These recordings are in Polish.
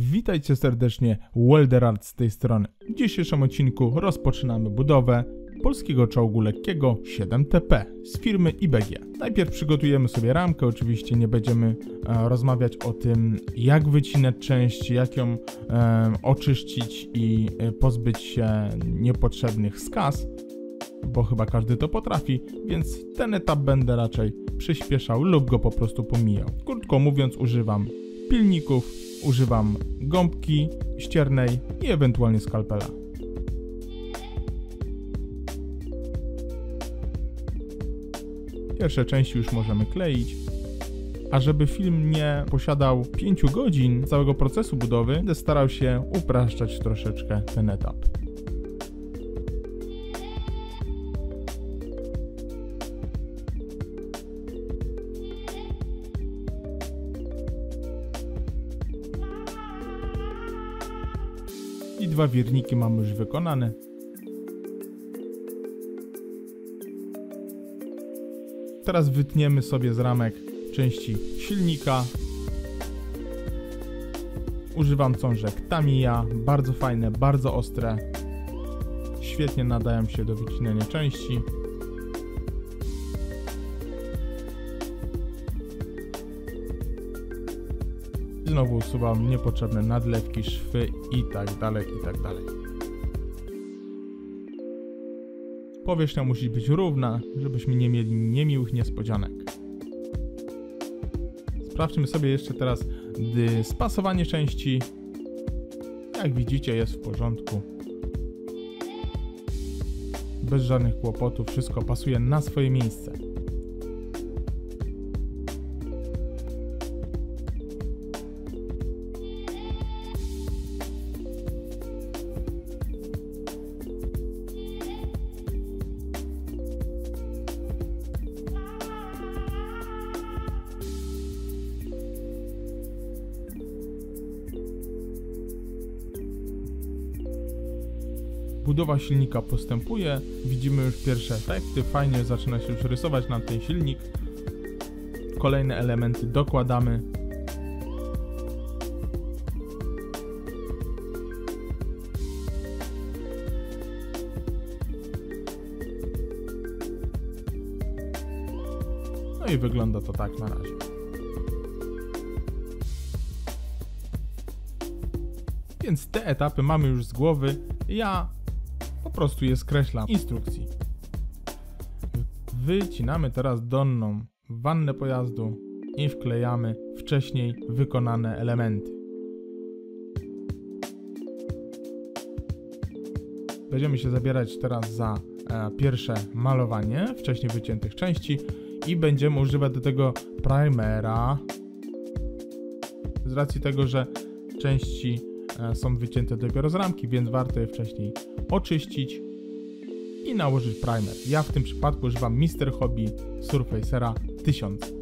Witajcie serdecznie, Welderart z tej strony. W dzisiejszym odcinku rozpoczynamy budowę polskiego czołgu lekkiego 7TP z firmy IBG. Najpierw przygotujemy sobie ramkę, oczywiście nie będziemy rozmawiać o tym, jak wycinać część, jak ją oczyścić i pozbyć się niepotrzebnych skaz, bo chyba każdy to potrafi, więc ten etap będę raczej przyspieszał lub go po prostu pomijał. Krótko mówiąc, używam pilników, używam gąbki ściernej i ewentualnie skalpela. Pierwsze części już możemy kleić, a żeby film nie posiadał 5 godzin całego procesu budowy, będę starał się upraszczać troszeczkę ten etap. I 2 wirniki mamy już wykonane. Teraz wytniemy sobie z ramek części silnika. Używam cążek Tamiya, bardzo fajne, bardzo ostre. Świetnie nadają się do wycinania części. Znowu usuwam niepotrzebne nadlewki, szwy i tak dalej, i tak dalej. Powierzchnia musi być równa, żebyśmy nie mieli niemiłych niespodzianek. Sprawdźmy sobie jeszcze teraz spasowanie części. Jak widzicie, jest w porządku. Bez żadnych kłopotów, wszystko pasuje na swoje miejsce. Budowa silnika postępuje, widzimy już pierwsze efekty, fajnie zaczyna się już rysować nam ten silnik. Kolejne elementy dokładamy. No i wygląda to tak na razie. Więc te etapy mamy już z głowy, ja po prostu je skreślam w instrukcji. Wycinamy teraz dolną wannę pojazdu i wklejamy wcześniej wykonane elementy. Będziemy się zabierać teraz za pierwsze malowanie wcześniej wyciętych części i będziemy używać do tego primera. Z racji tego, że części są wycięte dopiero z ramki, więc warto je wcześniej oczyścić i nałożyć primer. Ja w tym przypadku używam Mr. Hobby Surfacera 1000.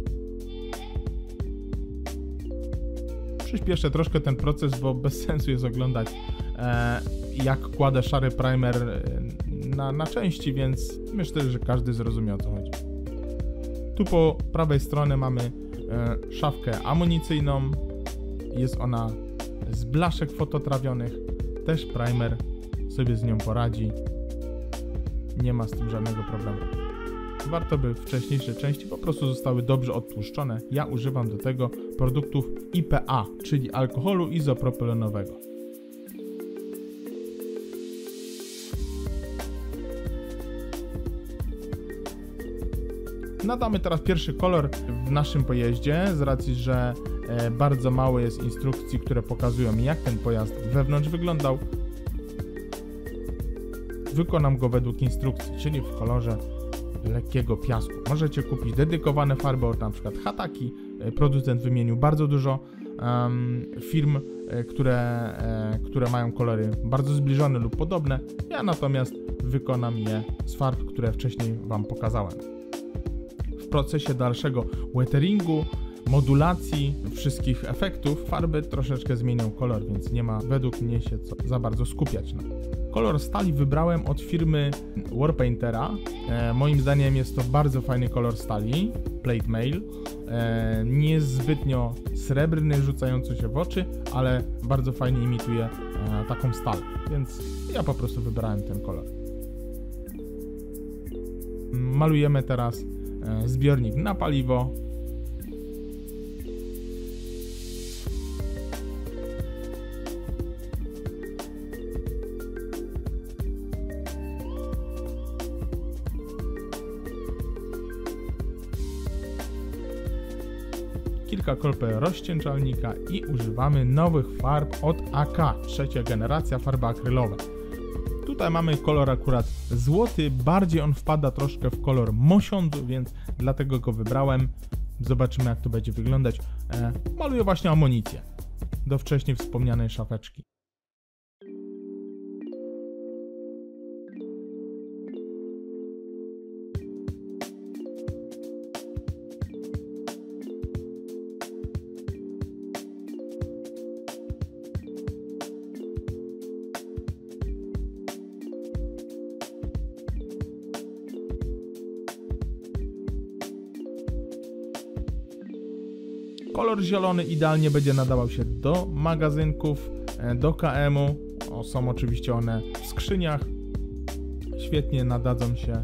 Przyspieszę troszkę ten proces, bo bez sensu jest oglądać jak kładę szary primer na części, więc myślę, że każdy zrozumie, o co chodzi. Tu po prawej stronie mamy szafkę amunicyjną. Jest ona z blaszek fototrawionych. Też primer sobie z nią poradzi. Nie ma z tym żadnego problemu. Warto by wcześniejsze części po prostu zostały dobrze odtłuszczone. Ja używam do tego produktów IPA, czyli alkoholu izopropylenowego. Nadamy teraz pierwszy kolor w naszym pojeździe, z racji, że bardzo mało jest instrukcji, które pokazują, jak ten pojazd wewnątrz wyglądał. Wykonam go według instrukcji, czyli w kolorze lekkiego piasku. Możecie kupić dedykowane farby od np. Hataki. Producent wymienił bardzo dużo firm, które mają kolory bardzo zbliżone lub podobne. Ja natomiast wykonam je z farb, które wcześniej Wam pokazałem. W procesie dalszego weatheringu, modulacji wszystkich efektów farby troszeczkę zmienią kolor, więc nie ma według mnie się co za bardzo skupiać na. Kolor stali wybrałem od firmy Warpaintera. Moim zdaniem jest to bardzo fajny kolor stali, Plate Mail. Nie jest zbytnio srebrny, rzucający się w oczy, ale bardzo fajnie imituje taką stal, więc ja po prostu wybrałem ten kolor. Malujemy teraz zbiornik na paliwo. Kilka kropel rozcieńczalnika i używamy nowych farb od AK, trzecia generacja, farby akrylowe. Tutaj mamy kolor akurat złoty, bardziej on wpada troszkę w kolor mosiądzu, więc dlatego go wybrałem. Zobaczymy, jak to będzie wyglądać. Maluję właśnie amunicję do wcześniej wspomnianej szafeczki. Kolor zielony idealnie będzie nadawał się do magazynków, do KM-u. Są oczywiście one w skrzyniach. Świetnie nadadzą się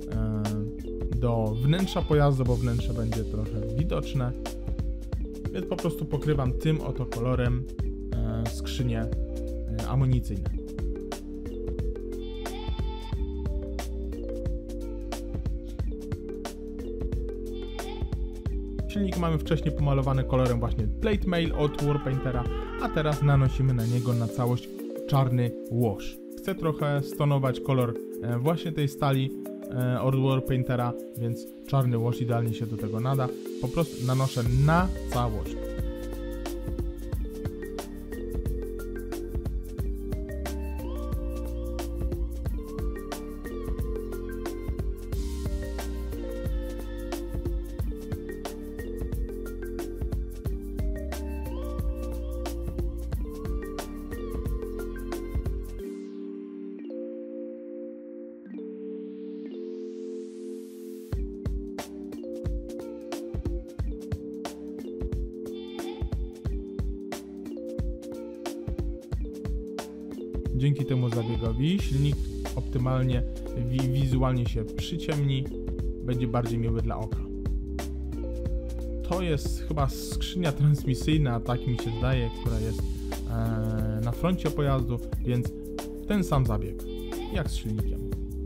do wnętrza pojazdu, bo wnętrze będzie trochę widoczne. Więc po prostu pokrywam tym oto kolorem skrzynie amunicyjne. Silnik mamy wcześniej pomalowany kolorem właśnie Plate Mail od Warpaintera, a teraz nanosimy na niego na całość czarny wash. Chcę trochę stonować kolor właśnie tej stali od Warpaintera, więc czarny wash idealnie się do tego nada. Po prostu nanoszę na całość. Dzięki temu zabiegowi silnik optymalnie wizualnie się przyciemni, będzie bardziej miły dla oka. To jest chyba skrzynia transmisyjna, tak mi się zdaje, która jest na froncie pojazdu, więc ten sam zabieg, jak z silnikiem.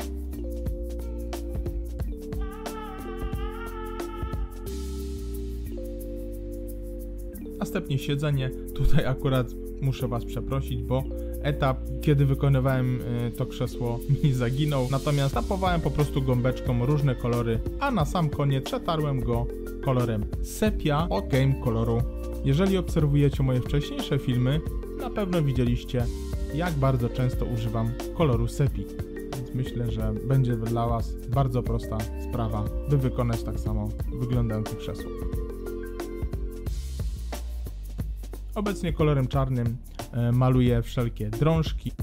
Następnie siedzenie. Tutaj akurat muszę Was przeprosić, bo etap, kiedy wykonywałem to krzesło, mi zaginął. Natomiast tapowałem po prostu gąbeczką różne kolory, a na sam koniec przetarłem go kolorem sepia od Game Koloru. Jeżeli obserwujecie moje wcześniejsze filmy, na pewno widzieliście, jak bardzo często używam koloru sepi. Więc myślę, że będzie dla Was bardzo prosta sprawa, by wykonać tak samo wyglądające krzesło. Obecnie kolorem czarnym maluję wszelkie drążki.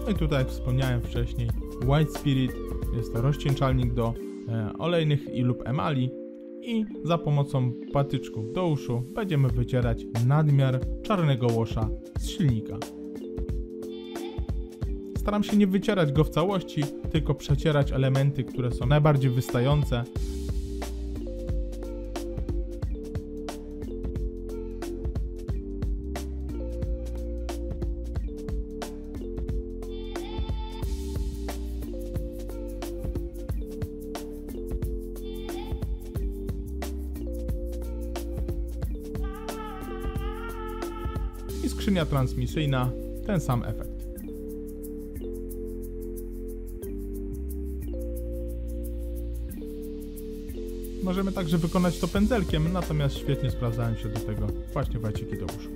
No i tutaj, jak wspomniałem wcześniej, White Spirit jest to rozcieńczalnik do olejnych lub emali i za pomocą patyczków do uszu będziemy wycierać nadmiar czarnego łosza z silnika. Staram się nie wycierać go w całości, tylko przecierać elementy, które są najbardziej wystające. I skrzynia transmisyjna, ten sam efekt. Możemy także wykonać to pędzelkiem, natomiast świetnie sprawdzają się do tego właśnie wajciki do uszu.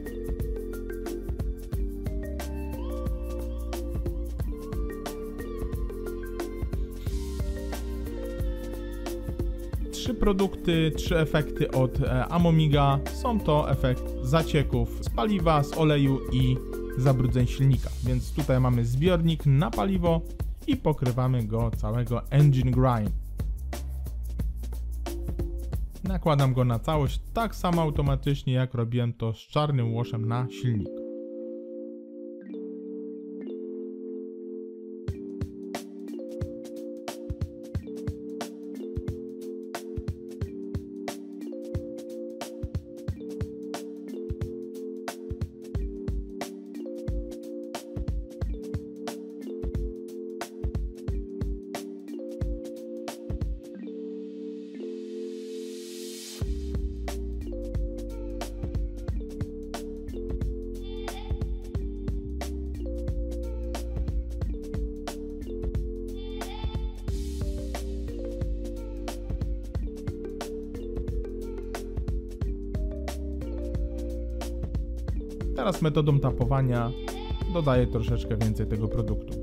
Trzy produkty, trzy efekty od Amomiga. Są to efekt zacieków z paliwa, z oleju i zabrudzeń silnika. Więc tutaj mamy zbiornik na paliwo i pokrywamy go całego Engine Grime. Nakładam go na całość tak samo automatycznie, jak robiłem to z czarnym łoszem na silnik. Teraz metodą tapowania dodaję troszeczkę więcej tego produktu.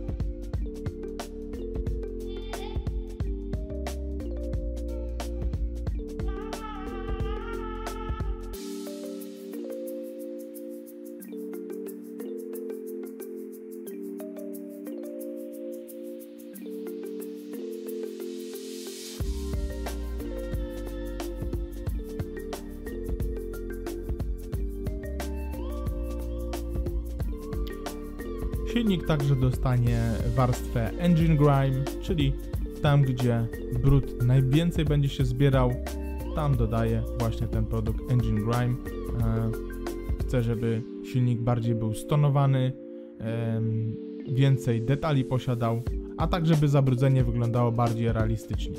Silnik także dostanie warstwę Engine Grime, czyli tam, gdzie brud najwięcej będzie się zbierał, tam dodaję właśnie ten produkt Engine Grime. Chcę, żeby silnik bardziej był stonowany, więcej detali posiadał, a tak, żeby zabrudzenie wyglądało bardziej realistycznie.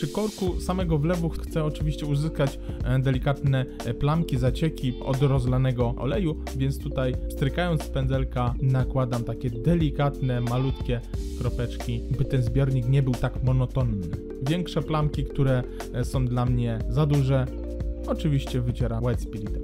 Przy korku samego wlewu chcę oczywiście uzyskać delikatne plamki, zacieki od rozlanego oleju, więc tutaj strykając z pędzelka nakładam takie delikatne, malutkie kropeczki, by ten zbiornik nie był tak monotonny. Większe plamki, które są dla mnie za duże, oczywiście wycieram White Spiritem.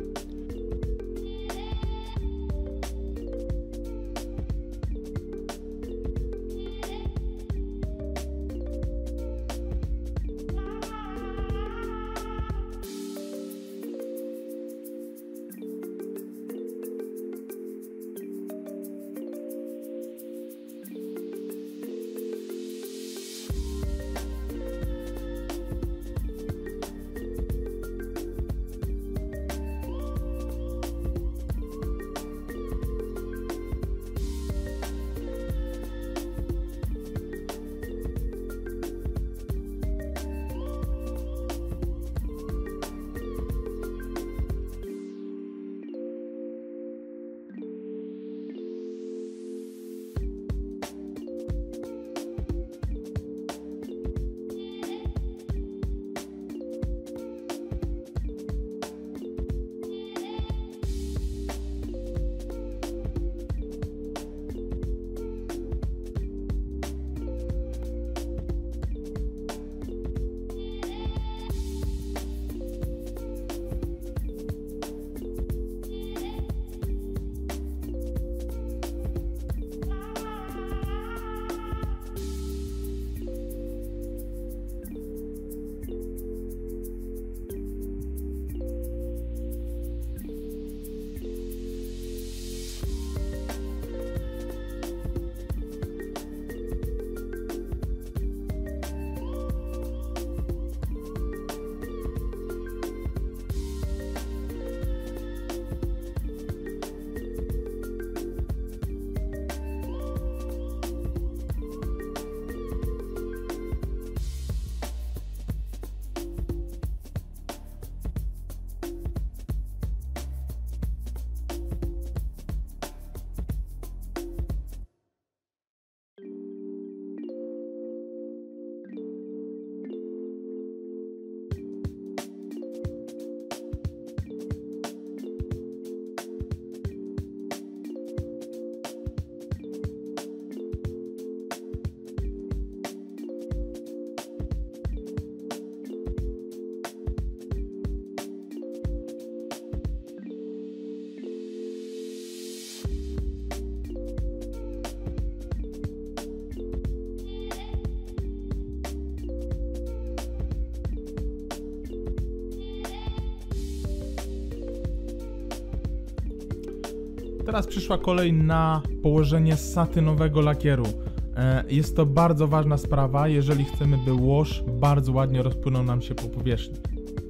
Teraz przyszła kolej na położenie satynowego lakieru. Jest to bardzo ważna sprawa, jeżeli chcemy, by wash bardzo ładnie rozpłynął nam się po powierzchni.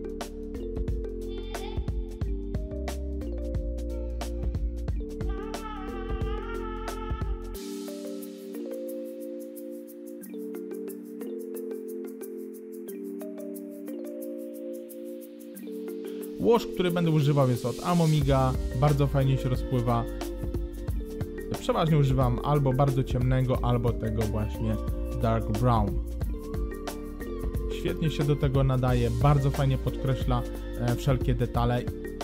Wash, który będę używał, jest od Amomiga, bardzo fajnie się rozpływa. Przeważnie używam albo bardzo ciemnego, albo tego właśnie dark brown. Świetnie się do tego nadaje, bardzo fajnie podkreśla wszelkie detale.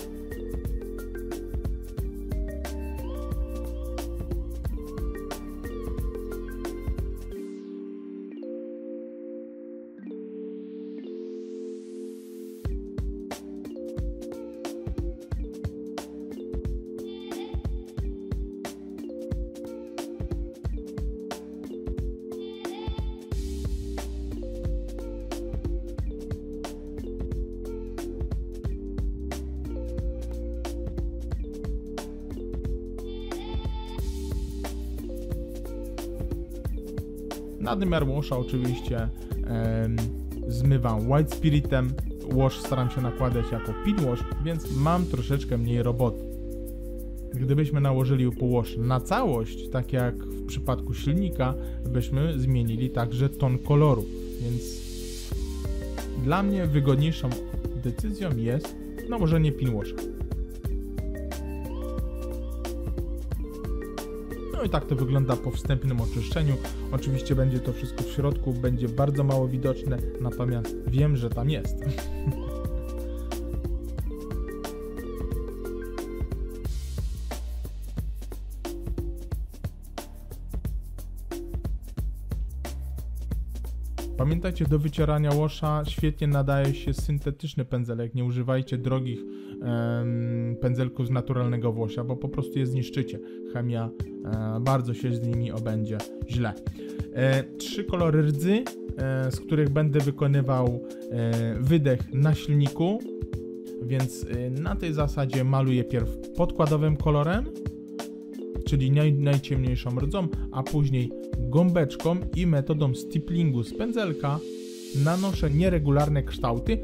Nadmiar washa oczywiście zmywam White Spiritem. Wash staram się nakładać jako pin wash, więc mam troszeczkę mniej roboty. Gdybyśmy nałożyli po wash na całość, tak jak w przypadku silnika, byśmy zmienili także ton koloru, więc dla mnie wygodniejszą decyzją jest nałożenie pin washa. No No i tak to wygląda po wstępnym oczyszczeniu. Oczywiście będzie to wszystko w środku, będzie bardzo mało widoczne, natomiast wiem, że tam jest. Pamiętajcie, do wycierania łosza świetnie nadaje się syntetyczny pędzelek. Nie używajcie drogich pędzelków z naturalnego włosia, bo po prostu je zniszczycie. Chemia bardzo się z nimi obędzie źle. 3 kolory rdzy, z których będę wykonywał wydech na silniku, więc na tej zasadzie maluję pierw podkładowym kolorem, czyli najciemniejszą rdzą, a później gąbeczką i metodą stipplingu z pędzelka nanoszę nieregularne kształty.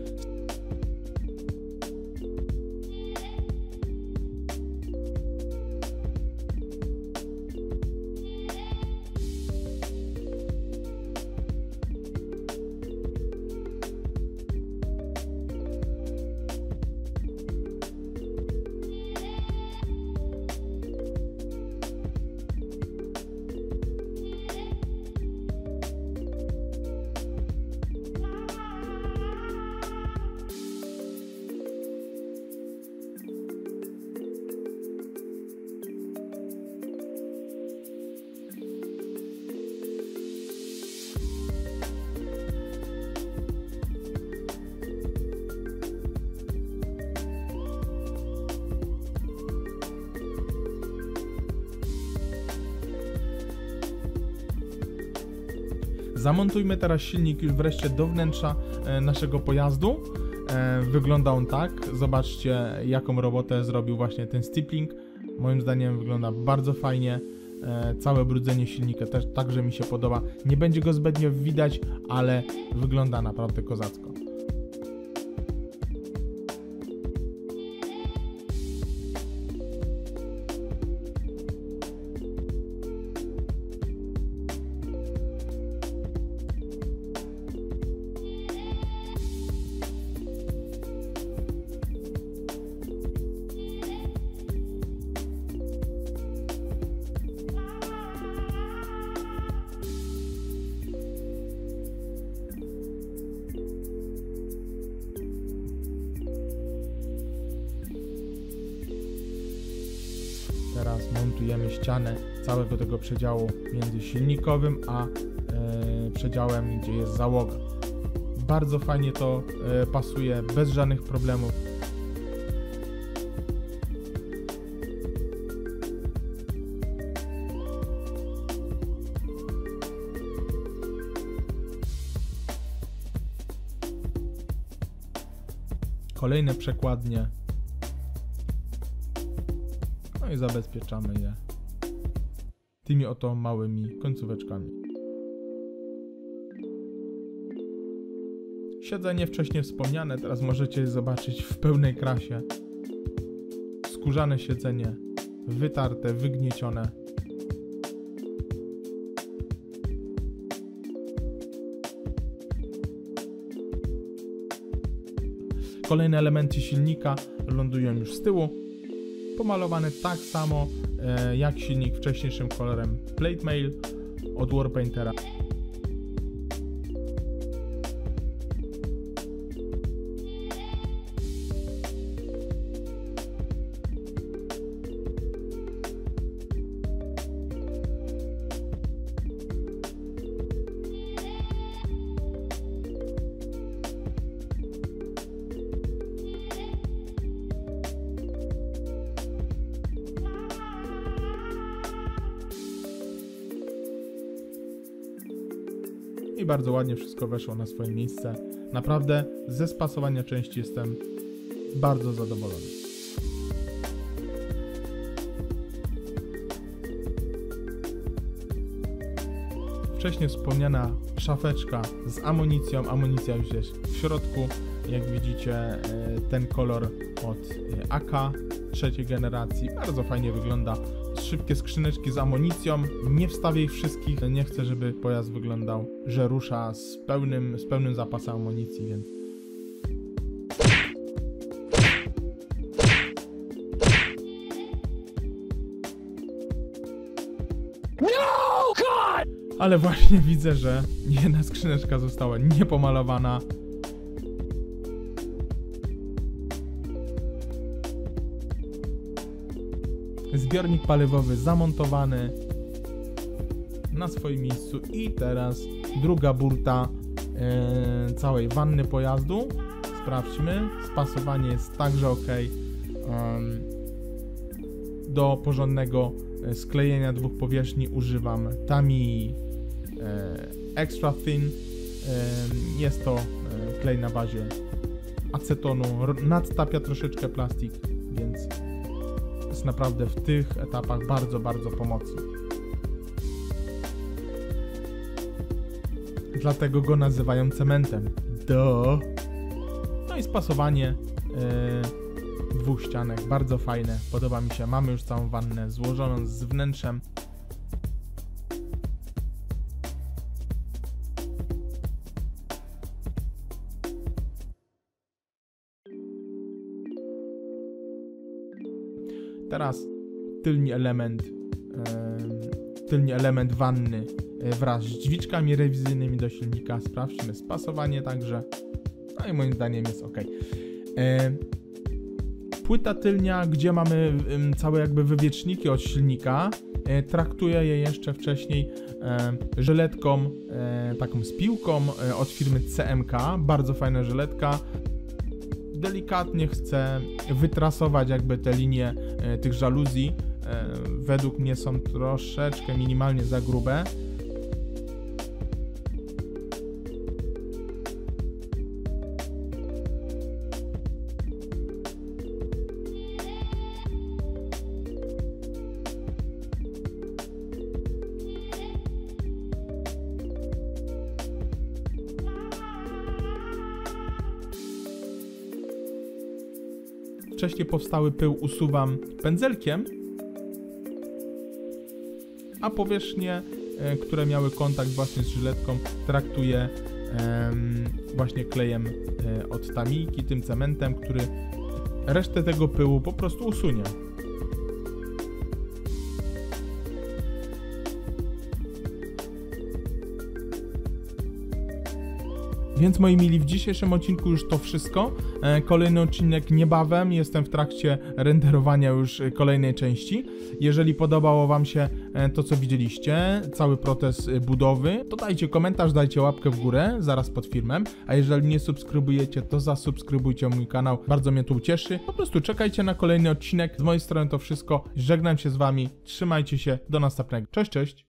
Zamontujmy teraz silnik już wreszcie do wnętrza naszego pojazdu. Wygląda on tak. Zobaczcie, jaką robotę zrobił właśnie ten stippling. Moim zdaniem wygląda bardzo fajnie. Całe brudzenie silnika też także mi się podoba. Nie będzie go zbytnio widać, ale wygląda naprawdę kozacko. Teraz montujemy ścianę całego tego przedziału między silnikowym a przedziałem, gdzie jest załoga. Bardzo fajnie to pasuje, bez żadnych problemów. Kolejne przekładnie. No i zabezpieczamy je tymi oto małymi końcóweczkami. Siedzenie wcześniej wspomniane, teraz możecie zobaczyć w pełnej krasie. Skórzane siedzenie, wytarte, wygniecione. Kolejne elementy silnika lądują już z tyłu. Pomalowane tak samo jak silnik wcześniejszym kolorem Plate Mail od Warpaintera. I bardzo ładnie wszystko weszło na swoje miejsce. Naprawdę ze spasowania części jestem bardzo zadowolony. Wcześniej wspomniana szafeczka z amunicją. Amunicja już jest w środku. Jak widzicie, ten kolor od AK trzeciej generacji bardzo fajnie wygląda. Szybkie skrzyneczki z amunicją. Nie wstawię ich wszystkich. Nie chcę, żeby pojazd wyglądał, że rusza z pełnym zapasem amunicji, więc Ale właśnie widzę, że jedna skrzyneczka została niepomalowana. Zbiornik paliwowy zamontowany na swoim miejscu i teraz druga burta całej wanny pojazdu. Sprawdźmy, spasowanie jest także ok. Do porządnego sklejenia dwóch powierzchni używam Tamiya Extra Thin. Jest to klej na bazie acetonu, nadtapia troszeczkę plastik, więc jest naprawdę w tych etapach bardzo, bardzo pomocny. Dlatego go nazywają cementem. No i spasowanie dwóch ścianek, bardzo fajne, podoba mi się. Mamy już całą wannę złożoną z wnętrzem. Teraz tylny element wanny wraz z drzwiczkami rewizyjnymi do silnika. Sprawdźmy spasowanie także. No i moim zdaniem jest ok. Płyta tylnia, gdzie mamy całe jakby wywieczniki od silnika, traktuję je jeszcze wcześniej żyletką, taką z piłką od firmy CMK. Bardzo fajna żyletka. Delikatnie chcę wytrasować jakby te linie tych żaluzji. Według mnie są troszeczkę minimalnie za grube. Wcześniej powstały pył usuwam pędzelkiem, a powierzchnie, które miały kontakt właśnie z żyletką, traktuję właśnie klejem od Tamiki, tym cementem, który resztę tego pyłu po prostu usunie. Więc moi mili, w dzisiejszym odcinku już to wszystko. Kolejny odcinek niebawem, jestem w trakcie renderowania już kolejnej części. Jeżeli podobało wam się to, co widzieliście, cały proces budowy, to dajcie komentarz, dajcie łapkę w górę zaraz pod filmem. A jeżeli nie subskrybujecie, to zasubskrybujcie mój kanał, bardzo mnie to ucieszy. Po prostu czekajcie na kolejny odcinek. Z mojej strony to wszystko, żegnam się z wami, trzymajcie się, do następnego. Cześć, cześć!